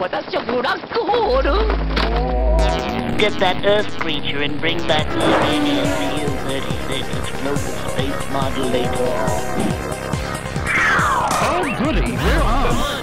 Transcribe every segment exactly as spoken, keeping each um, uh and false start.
私はブラックホール Get that Earth creature and bring back the Area C U thirty-six explosive space modulator. Oh, goody, we're on.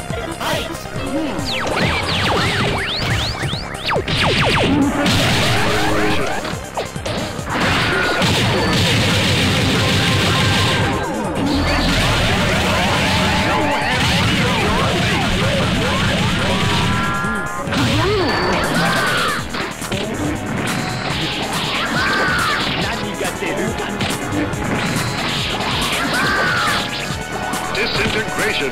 Disintegration.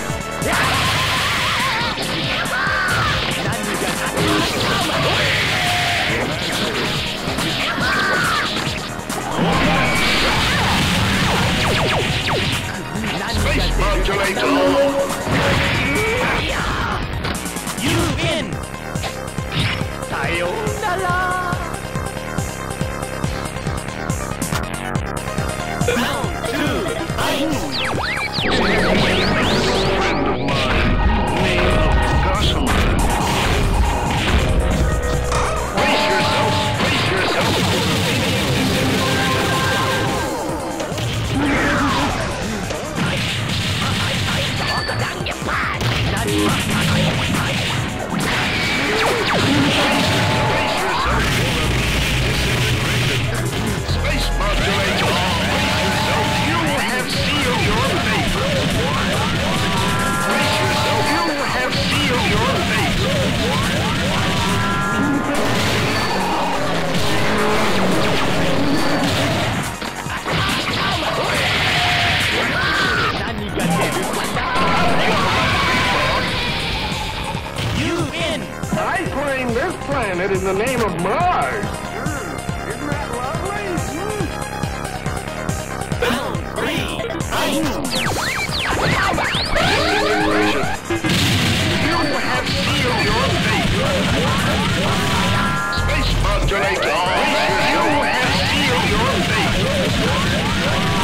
Space modulator. You win. Sayonara. Round two, fight. Friend of mine, name of Gossamer. Brace yourself, brace yourself for immediate Space modulator. Brace yourself. You have sealed your fate. Brace yourself. You have sealed your fate. You win. I claim this planet in the name of Mars. Isn't that lovely? Round three, fight. Disintegration. You have sealed your fate. Space modulator. You have sealed your fate.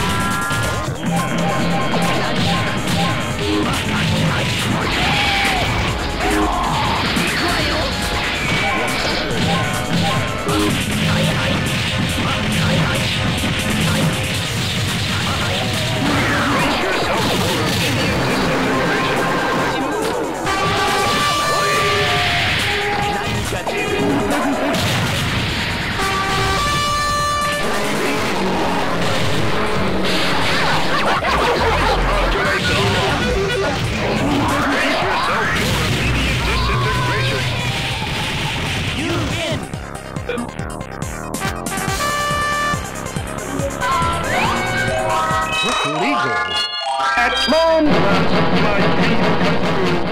At long last, my dream come true.